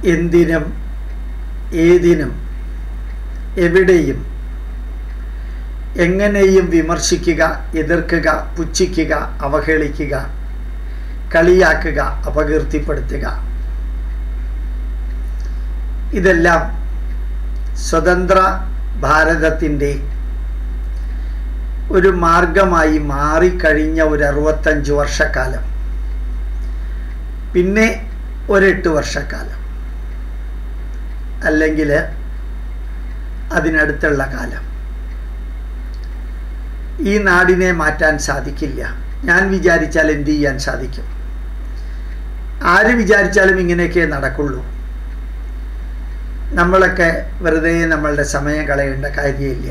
എന്തിനും ഏതിനും എവിടെയും എങ്ങനെയും വിമർശിക്കുക, എതിർക്കുക, പുച്ഛിക്കുക, അവഹേളിക്കുക, കളിയാക്കുക, അപകീർത്തിപ്പെടുത്തുക, ഇതെല്ലാം സ്വതന്ത്ര ഭാരതത്തിൻ്റെ ഒരു മാർഗമായി മാറിക്കഴിഞ്ഞ ഒരു 65 വർഷക്കാലം, പിന്നെ ഒരു 8 വർഷക്കാലം, അല്ലെങ്കിൽ അതിനടുത്തുള്ള കാലം. ഈ നാടിനെ മാറ്റാൻ സാധിക്കില്ല. ഞാൻ വിചാരിച്ചാൽ എന്ത് ചെയ്യാൻ സാധിക്കും? ആര് വിചാരിച്ചാലും ഇങ്ങനെയൊക്കെ നടക്കുള്ളൂ. നമ്മളൊക്കെ വെറുതെ നമ്മളുടെ സമയം കളയേണ്ട കാര്യമില്ല.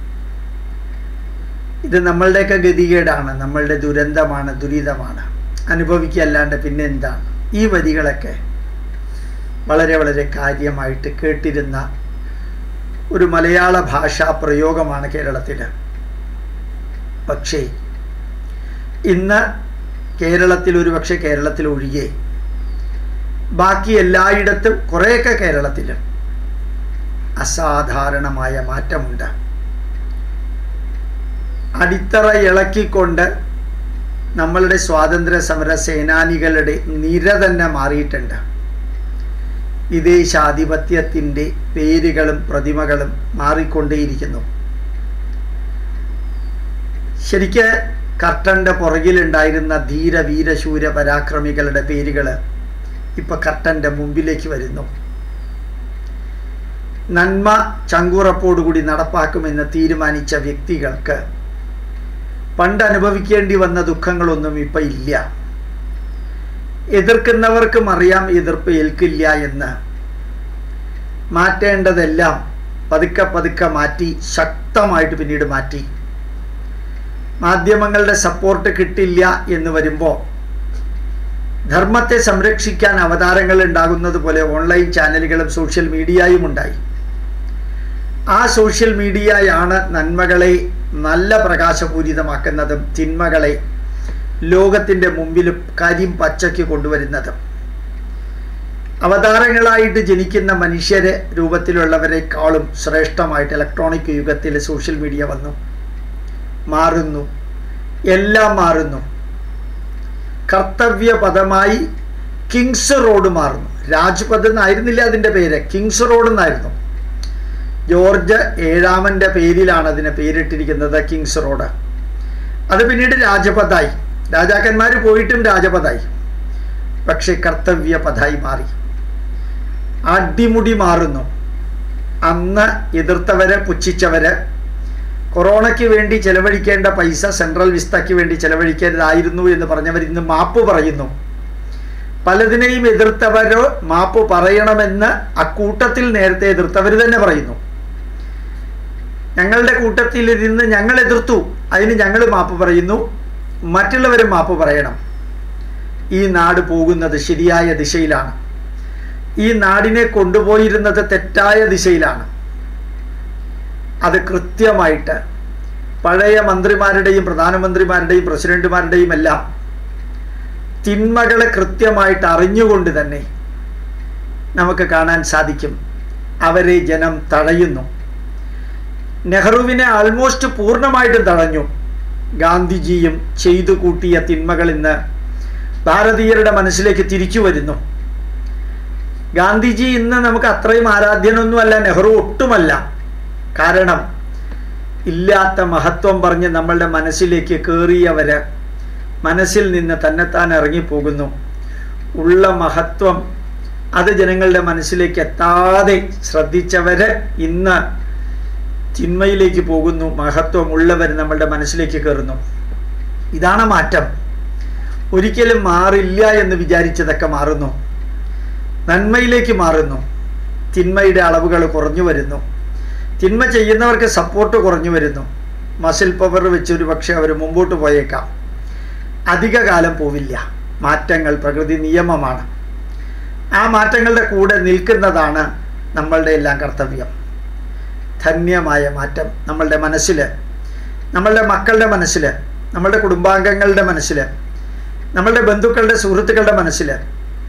ഇത് നമ്മളുടെയൊക്കെ ഗതികേടാണ്, നമ്മളുടെ ദുരന്തമാണ്, ദുരിതമാണ്. അനുഭവിക്കല്ലാണ്ട് പിന്നെ എന്താണ്? ഈ വരികളൊക്കെ വളരെ വളരെ കാര്യമായിട്ട് കേട്ടിരുന്ന ഒരു മലയാള ഭാഷാ പ്രയോഗമാണ് കേരളത്തിൽ. പക്ഷേ ഇന്ന് കേരളത്തിൽ, ഒരുപക്ഷെ കേരളത്തിൽ ഒഴികെ ബാക്കി എല്ലായിടത്തും, കുറേയൊക്കെ കേരളത്തിൽ അസാധാരണമായ മാറ്റമുണ്ട്. അടിത്തറ ഇളക്കിക്കൊണ്ട് നമ്മളുടെ സ്വാതന്ത്ര്യ സമര സേനാനികളുടെ നിര തന്നെ മാറിയിട്ടുണ്ട്. വിദേശാധിപത്യത്തിൻ്റെ പേരുകളും പ്രതിമകളും മാറിക്കൊണ്ടേയിരിക്കുന്നു. ശരിക്ക് കർട്ടൻ്റെ പുറകിലുണ്ടായിരുന്ന ധീര വീരശൂര പരാക്രമികളുടെ പേരുകൾ ഇപ്പം കർട്ടൻ്റെ മുമ്പിലേക്ക് വരുന്നു. നന്മ ചങ്കുറപ്പോടുകൂടി നടപ്പാക്കുമെന്ന് തീരുമാനിച്ച വ്യക്തികൾക്ക് പണ്ട് അനുഭവിക്കേണ്ടി വന്ന ദുഃഖങ്ങളൊന്നും ഇപ്പം ഇല്ല. എതിർക്കുന്നവർക്കും അറിയാം എതിർപ്പ് ഏൽക്കില്ല എന്ന്. മാറ്റേണ്ടതെല്ലാം പതുക്കെ പതുക്കെ മാറ്റി, ശക്തമായിട്ട് പിന്നീട് മാറ്റി. മാധ്യമങ്ങളുടെ സപ്പോർട്ട് കിട്ടില്ല എന്ന് വരുമ്പോൾ ധർമ്മത്തെ സംരക്ഷിക്കാൻ അവതാരങ്ങൾ ഉണ്ടാകുന്നത് പോലെ ഓൺലൈൻ ചാനലുകളും സോഷ്യൽ മീഡിയയും ഉണ്ടായി. ആ സോഷ്യൽ മീഡിയയാണ് നന്മകളെ നല്ല പ്രകാശപൂരിതമാക്കുന്നതും തിന്മകളെ ലോകത്തിൻ്റെ മുമ്പിൽ കരിം പച്ചയ്ക്ക് കൊണ്ടുവരുന്നതും. അവതാരങ്ങളായിട്ട് ജനിക്കുന്ന മനുഷ്യരെ രൂപത്തിലുള്ളവരെക്കാളും ശ്രേഷ്ഠമായിട്ട് ഇലക്ട്രോണിക് യുഗത്തിൽ സോഷ്യൽ മീഡിയ വന്നു. മാറുന്നു, എല്ലാം മാറുന്നു. കർത്തവ്യപഥമായി കിങ്സ് റോഡ് മാറുന്നു. രാജ്പഥ് എന്നായിരുന്നില്ല അതിൻ്റെ പേര്, കിങ്സ് റോഡ് എന്നായിരുന്നു. ജോർജ് 7-ാമൻ്റെ പേരിലാണ് അതിനെ പേരിട്ടിരിക്കുന്നത്, കിങ്സ് റോഡ്. അത് പിന്നീട് രാജപഥായി. രാജാക്കന്മാർ പോയിട്ടും രാജപഥായി. പക്ഷെ കർത്തവ്യപഥായി മാറി. അടിമുടി മാറുന്നു. അന്ന് എതിർത്തവര്, പുച്ഛിച്ചവര്, കൊറോണയ്ക്ക് വേണ്ടി ചെലവഴിക്കേണ്ട പൈസ സെൻട്രൽ വിസ്തയ്ക്ക് വേണ്ടി ചെലവഴിക്കേണ്ടതായിരുന്നു എന്ന് പറഞ്ഞവർ ഇന്ന് മാപ്പ് പറയുന്നു. പലതിനെയും എതിർത്തവരോ മാപ്പ് പറയണമെന്ന് അക്കൂട്ടത്തിൽ നേരത്തെ എതിർത്തവർ തന്നെ പറയുന്നു. ഞങ്ങളുടെ കൂട്ടത്തിൽ ഇരുന്ന് ഞങ്ങൾ എതിർത്തു, അതിന് ഞങ്ങൾ മാപ്പ് പറയുന്നു, മറ്റുള്ളവരും മാപ്പ് പറയണം. ഈ നാട് പോകുന്നത് ശരിയായ ദിശയിലാണ്. ഈ നാടിനെ കൊണ്ടുപോയിരുന്നത് തെറ്റായ ദിശയിലാണ്. അത് കൃത്യമായിട്ട് പഴയ മന്ത്രിമാരുടെയും പ്രധാനമന്ത്രിമാരുടെയും പ്രസിഡന്റുമാരുടെയും എല്ലാം തിന്മകളെ കൃത്യമായിട്ട് അറിഞ്ഞുകൊണ്ട് തന്നെ നമുക്ക് കാണാൻ സാധിക്കും. അവരെ ജനം തടയുന്നു. നെഹ്റുവിനെ ആൾമോസ്റ്റ് പൂർണ്ണമായിട്ടും തടഞ്ഞു. ഗാന്ധിജിയും ചെയ്തു കൂട്ടിയ തിന്മകൾ ഇന്ന് ഭാരതീയരുടെ മനസ്സിലേക്ക് തിരിച്ചു വരുന്നു. ഗാന്ധിജി ഇന്ന് നമുക്ക് അത്രയും ആരാധ്യനൊന്നുമല്ല, നെഹ്റു ഒട്ടുമല്ല. കാരണം ഇല്ലാത്ത മഹത്വം പറഞ്ഞ് നമ്മളുടെ മനസ്സിലേക്ക് കയറിയവര് മനസ്സിൽ നിന്ന് തന്നെത്താൻ ഇറങ്ങിപ്പോകുന്നു. ഉള്ള മഹത്വം അത് ജനങ്ങളുടെ മനസ്സിലേക്ക് എത്താതെ ശ്രദ്ധിച്ചവര് ഇന്ന് തിന്മയിലേക്ക് പോകുന്നു. മഹത്വം ഉള്ളവർ നമ്മളുടെ മനസ്സിലേക്ക് കയറുന്നു. ഇതാണ് മാറ്റം. ഒരിക്കലും മാറില്ല എന്ന് വിചാരിച്ചതൊക്കെ മാറുന്നു, നന്മയിലേക്ക് മാറുന്നു. തിന്മയുടെ അളവുകൾ കുറഞ്ഞു വരുന്നു. തിന്മ ചെയ്യുന്നവർക്ക് സപ്പോർട്ട് കുറഞ്ഞു വരുന്നു. മസിൽ പവർ വെച്ചൊരു പക്ഷേ അവർ മുമ്പോട്ട് പോയേക്കാം. അധിക കാലം പോവില്ല. മാറ്റങ്ങൾ പ്രകൃതി നിയമമാണ്. ആ മാറ്റങ്ങളുടെ കൂടെ നിൽക്കുന്നതാണ് നമ്മളുടെ എല്ലാം കർത്തവ്യം. ധന്യമായ മാറ്റം നമ്മളുടെ മനസ്സിൽ, നമ്മളുടെ മക്കളുടെ മനസ്സിൽ, നമ്മളുടെ കുടുംബാംഗങ്ങളുടെ മനസ്സിൽ, നമ്മളുടെ ബന്ധുക്കളുടെ സുഹൃത്തുക്കളുടെ മനസ്സിൽ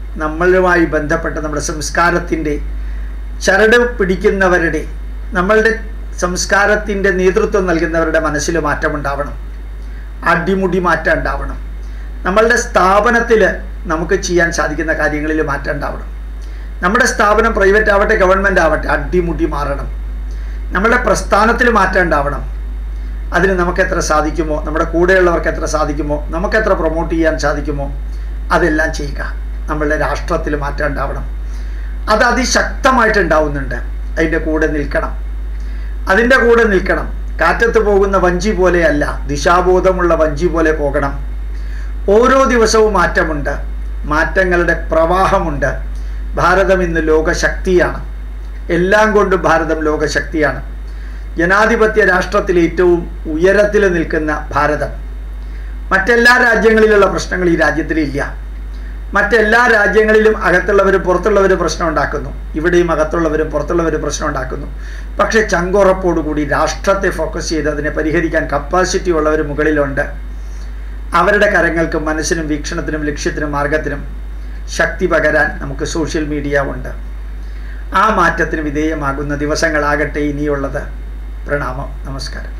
നമ്മളുമായി ബന്ധപ്പെട്ട നമ്മുടെ സംസ്കാരത്തിൻ്റെ ചരട് പിടിക്കുന്നവരുടെ, നമ്മളുടെ സംസ്കാരത്തിൻ്റെ നേതൃത്വം നൽകുന്നവരുടെ മനസ്സിൽ മാറ്റമുണ്ടാവണം, അടിമുടി മാറ്റം ഉണ്ടാവണം. നമ്മളുടെ സ്ഥാപനത്തിൽ നമുക്ക് ചെയ്യാൻ സാധിക്കുന്ന കാര്യങ്ങളിൽ മാറ്റം ഉണ്ടാവണം. നമ്മുടെ സ്ഥാപനം പ്രൈവറ്റ് ആവട്ടെ ഗവൺമെൻറ് ആവട്ടെ അടിമുടി മാറണം. നമ്മളുടെ പ്രസ്ഥാനത്തിൽ മാറ്റം ഉണ്ടാവണം. അതിന് നമുക്കെത്ര സാധിക്കുമോ, നമ്മുടെ കൂടെയുള്ളവർക്ക് എത്ര സാധിക്കുമോ, നമുക്കെത്ര പ്രൊമോട്ട് ചെയ്യാൻ സാധിക്കുമോ അതെല്ലാം ചെയ്യുക. നമ്മളുടെ രാഷ്ട്രത്തിൽ മാറ്റം ഉണ്ടാവണം. അത് അതിശക്തമായിട്ടുണ്ടാവുന്നുണ്ട്. അതിൻ്റെ കൂടെ നിൽക്കണം, അതിൻ്റെ കൂടെ നിൽക്കണം. കാറ്റത്ത് പോകുന്ന വഞ്ചി പോലെയല്ല, ദിശാബോധമുള്ള വഞ്ചി പോലെ പോകണം. ഓരോ ദിവസവും മാറ്റമുണ്ട്, മാറ്റങ്ങളുടെ പ്രവാഹമുണ്ട്. ഭാരതം ഇന്ന് ലോകശക്തിയാണ്. എല്ലാം കൊണ്ടും ഭാരതം ലോകശക്തിയാണ്. ജനാധിപത്യ രാഷ്ട്രത്തിൽ ഏറ്റവും ഉയരത്തിൽ നിൽക്കുന്ന ഭാരതം. മറ്റെല്ലാ രാജ്യങ്ങളിലുള്ള പ്രശ്നങ്ങൾ ഈ രാജ്യത്തിലില്ല. മറ്റെല്ലാ രാജ്യങ്ങളിലും അകത്തുള്ളവരും പുറത്തുള്ളവരും പ്രശ്നം ഉണ്ടാക്കുന്നു. ഇവിടെയും അകത്തുള്ളവരും പുറത്തുള്ളവരും പ്രശ്നം ഉണ്ടാക്കുന്നു. പക്ഷേ ചങ്കുറപ്പോടുകൂടി രാഷ്ട്രത്തെ ഫോക്കസ് ചെയ്ത് അതിനെ പരിഹരിക്കാൻ കപ്പാസിറ്റി ഉള്ളവർ മുകളിലുണ്ട്. അവരുടെ കരങ്ങൾക്കും മനസ്സിനും വീക്ഷണത്തിനും ലക്ഷ്യത്തിനും മാർഗത്തിനും ശക്തി പകരാൻ നമുക്ക് സോഷ്യൽ മീഡിയ ഉണ്ട്. ആ മാറ്റത്തിന് വിധേയമാകുന്ന ദിവസങ്ങളാകട്ടെ ഇനിയുള്ളത്. പ്രണാമം, നമസ്കാരം.